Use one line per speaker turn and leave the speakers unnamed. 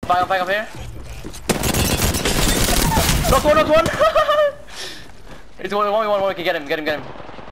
Fight up here. Knocked one. It's one. We can get him.